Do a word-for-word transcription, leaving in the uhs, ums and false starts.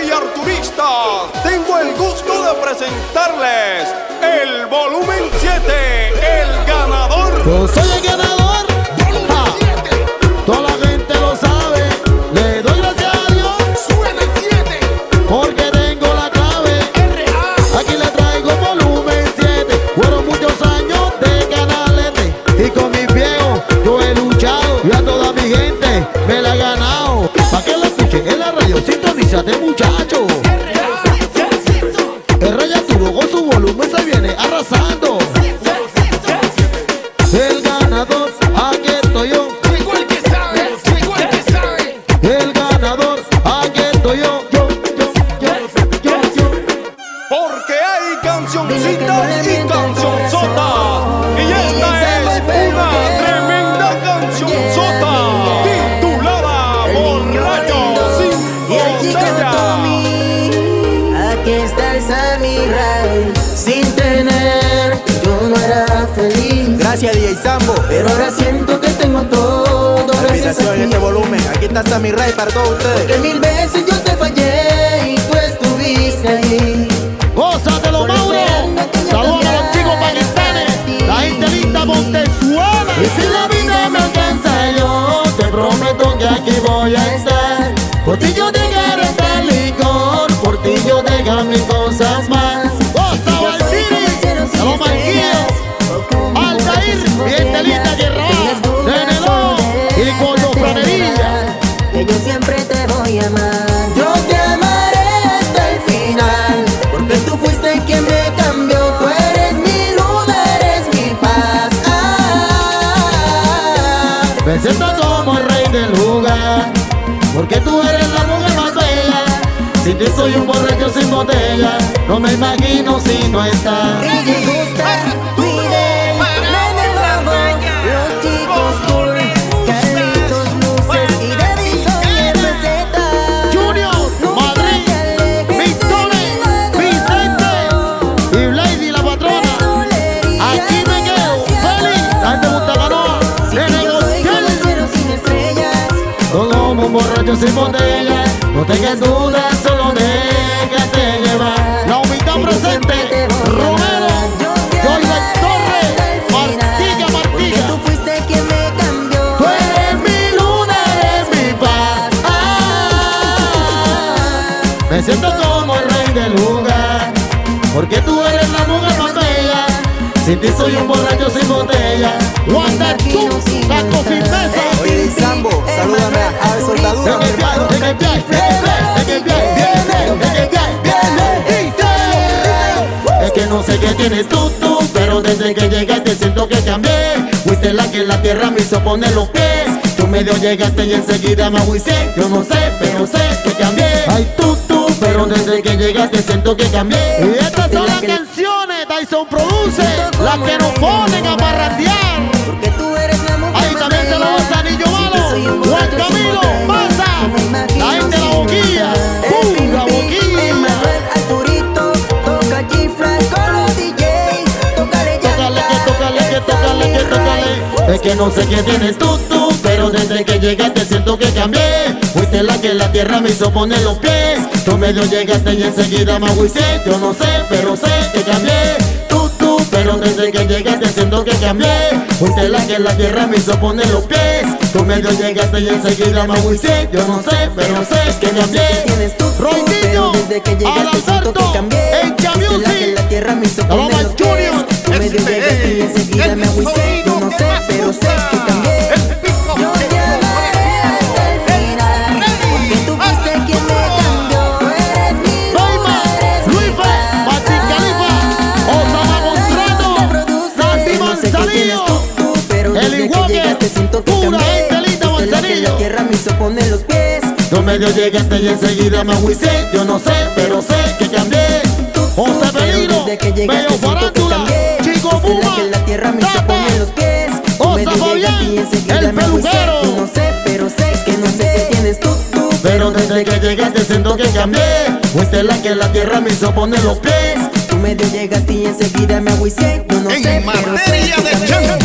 y Arturistas, tengo el gusto de presentarles el volumen siete, el ganador. Yo soy el ganador, ah, toda la gente lo sabe, le doy gracias a Dios. Suena el siete, porque tengo la clave. R A. Aquí le traigo volumen siete, fueron muchos años de canalete, y con mis viejos yo he luchado, y a toda mi gente me la he ganado. Pa' que lo escuche en la radio, sintonízate muchacho. El Rey Arturo con su volumen se viene arrasando. El ganador, aquí estoy yo. Llegó el que sabe, llegó el que sabe. El ganador, aquí estoy yo. Yo, yo, yo, yo, yo. Porque hay cancioncitas y cancionzotas, y esta es una tremenda cancionzota titulada Borracho sin botella. Aquí está el Samurai. Sin tener, yo no era feliz. Gracias D J Sambo. Pero ahora siento que tengo todo. Gracias a Felicitaciones ti. este volumen. Aquí está Sammy Ray para todos ustedes. Que mil veces yo te fallé y tú estuviste ahí. Gózatelo, Mauro. Saludos a los chicos paquistanes, la gente linda Montezuela. Y si la vida me alcanza, yo te prometo que aquí voy a estar. Por ti yo dejaré hasta el licor, por ti yo dejaré mil cosas más. Goza Valtiri, a los manguillos, Altair, gente linda Guerra, Neneló y Coyo Franería. Que yo siempre te voy a amar. Yo te amaré hasta el final, porque tú fuiste quien me cambió. Tú eres mi luz, eres mi paz. Ah, Me siento como el rey del lugar, porque tú eres la mujer más bella. Sin ti soy un borracho sin botella, no me imagino si no estás. y te gusta Fidel, Nene Bravo, los chicos cool, Carlitos Luces y Daddy son el receta. Junior, Madrid, Victoria, Vicente y Lady la patrona. Aquí me quedo feliz, la gente de Punta Canoa, Nene González. Sin estrellas, Como un borracho sin botella, no tengas dudas, solo déjate llevar. La humildad presente, Romero, Joyce Torres, Martilla, porque Martilla. tú fuiste quien me cambió. Tú eres mi luna, eres mi paz. Ah, me siento como el rey del lugar, porque tú eres la mujer más bella. Sin ti soy un borracho sin botella. Wanda, tú, la confirmeza. Oye D J Sambo, salúdame a El Soldaduro, mi hermano. Es que no sé qué tienes tú, tú, pero desde que llegaste siento que cambié. Fuiste la que en la tierra me hizo poner los pies. Tú medio llegaste y enseguida me agüicé. Yo no sé, pero sé que cambié. Ay, tú, tú, pero desde que llegaste siento que cambié. Y estas son las canciones, Tyson produce, las que nos ponen a parrandear. Porque tú eres la mujer Ahí más también se lo bella. goza Anillo Sin ti soy Malo, un Juan borracho sin Camilo, botella. pasa. No me imagino La gente de la sin boquilla, estar. ¡pum! El La Pimpín, boquilla. Emanuel Arturito, toca chifla con los D Js. Tócale ya. Tócale, que tócale, que tócale, que tócale. Es que no sé qué tienes tú, tú, pero desde que llegaste siento que cambié. Fuiste la que en la tierra me hizo poner los pies. Tú medio llegaste y enseguida me agüicé. Yo no sé, pero sé que cambié. Tú, tú, pero desde que llegaste siento que cambié. Fuiste la que en la tierra me hizo poner los pies. Tú medio llegaste y enseguida me agüicé. Yo no sé, pero sé que cambié. Tienes tú, tú, Roitillo, pero desde que llegaste siento que cambié. en Fuiste la que en la tierra me hizo Vamos, poner los pies. Junior. Tú medio llegaste y enseguida me agüicé. Yo no sé, pero sé que cambié. Yo te amaré hasta el final, porque tú fuiste quien me cambió. Eres mi Doima, luna, eres mi Luis paz. Martín Califa, Osama Gonzalo, Nancy No sé qué tienes Manzanillo, tú, tú, pero El desde Iguoque, que llegaste siento que pura cambié. gente linda, Fuiste la que en la Manzanillo. tierra me hizo poner los pies. Tú medio llegaste y enseguida me agüicé. Yo no sé, pero sé que cambié. José Pero Peligro, desde que llegaste Bello siento que Farándula, cambié. Chico Fuiste la Puma, que en la tierra me hizo Tata, poner los pies. Tú Osa medio Fabián, llegaste y enseguida el me agüicé. peluquero. Yo no sé, pero sé que no sé qué tienes tú, tú. Pero desde que llegaste siento que cambié. Fuiste la que en la tierra me hizo poner los pies. Tú medio llegaste y enseguida me agüicé. Yo no sé, En pero sé materia que de cambié.